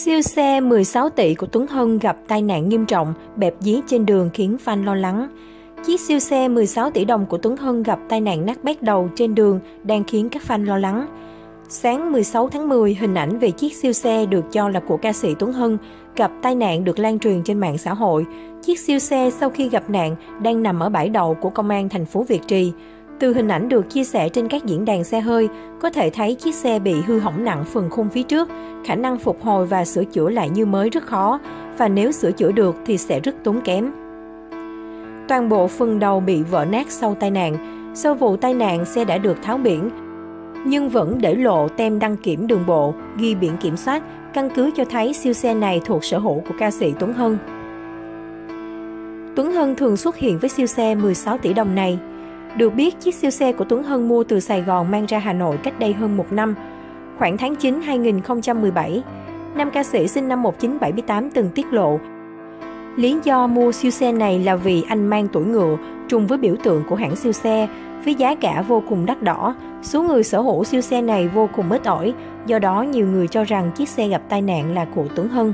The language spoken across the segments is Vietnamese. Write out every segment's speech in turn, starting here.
Siêu xe 16 tỷ của Tuấn Hân gặp tai nạn nghiêm trọng, bẹp dí trên đường khiến fan lo lắng. Chiếc siêu xe 16 tỷ đồng của Tuấn Hân gặp tai nạn nát bét đầu trên đường đang khiến các fan lo lắng. Sáng 16 tháng 10, hình ảnh về chiếc siêu xe được cho là của ca sĩ Tuấn Hân gặp tai nạn được lan truyền trên mạng xã hội. Chiếc siêu xe sau khi gặp nạn đang nằm ở bãi đậu của công an thành phố Việt Trì. Từ hình ảnh được chia sẻ trên các diễn đàn xe hơi, có thể thấy chiếc xe bị hư hỏng nặng phần khung phía trước, khả năng phục hồi và sửa chữa lại như mới rất khó, và nếu sửa chữa được thì sẽ rất tốn kém. Toàn bộ phần đầu bị vỡ nát sau tai nạn. Sau vụ tai nạn, xe đã được tháo biển, nhưng vẫn để lộ tem đăng kiểm đường bộ, ghi biển kiểm soát, căn cứ cho thấy siêu xe này thuộc sở hữu của ca sĩ Tuấn Hân. Tuấn Hân thường xuất hiện với siêu xe 16 tỷ đồng này. Được biết, chiếc siêu xe của Tuấn Hân mua từ Sài Gòn mang ra Hà Nội cách đây hơn 1 năm. Khoảng tháng 9 2017, nam ca sĩ sinh năm 1978 từng tiết lộ lý do mua siêu xe này là vì anh mang tuổi ngựa, trùng với biểu tượng của hãng siêu xe, với giá cả vô cùng đắt đỏ. Số người sở hữu siêu xe này vô cùng ít ỏi, do đó nhiều người cho rằng chiếc xe gặp tai nạn là của Tuấn Hân.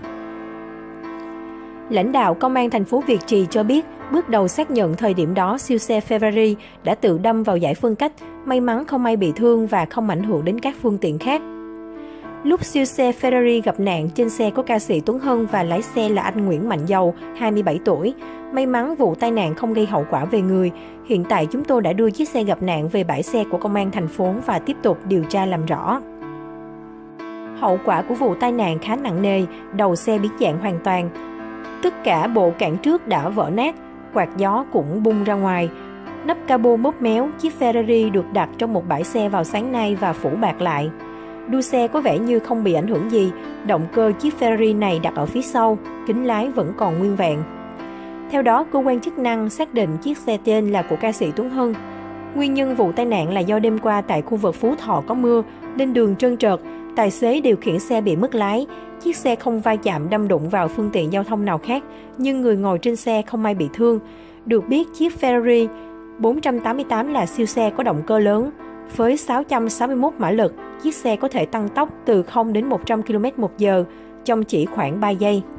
Lãnh đạo Công an thành phố Việt Trì cho biết, bước đầu xác nhận thời điểm đó siêu xe Ferrari đã tự đâm vào dải phân cách, may mắn không ai bị thương và không ảnh hưởng đến các phương tiện khác. Lúc siêu xe Ferrari gặp nạn, trên xe có ca sĩ Tuấn Hân và lái xe là anh Nguyễn Mạnh Dầu, 27 tuổi. May mắn vụ tai nạn không gây hậu quả về người. Hiện tại chúng tôi đã đưa chiếc xe gặp nạn về bãi xe của công an thành phố và tiếp tục điều tra làm rõ. Hậu quả của vụ tai nạn khá nặng nề, đầu xe biến dạng hoàn toàn. Tất cả bộ cản trước đã vỡ nát, quạt gió cũng bung ra ngoài. Nắp capo móc méo, chiếc Ferrari được đặt trong một bãi xe vào sáng nay và phủ bạt lại. Đuôi xe có vẻ như không bị ảnh hưởng gì, động cơ chiếc Ferrari này đặt ở phía sau, kính lái vẫn còn nguyên vẹn. Theo đó, cơ quan chức năng xác định chiếc xe trên là của ca sĩ Tuấn Hân. Nguyên nhân vụ tai nạn là do đêm qua tại khu vực Phú Thọ có mưa, lên đường trơn trượt, tài xế điều khiển xe bị mất lái. Chiếc xe không va chạm đâm đụng vào phương tiện giao thông nào khác, nhưng người ngồi trên xe không ai bị thương. Được biết, chiếc Ferrari 488 là siêu xe có động cơ lớn. Với 661 mã lực, chiếc xe có thể tăng tốc từ 0 đến 100 km/h trong chỉ khoảng 3 giây.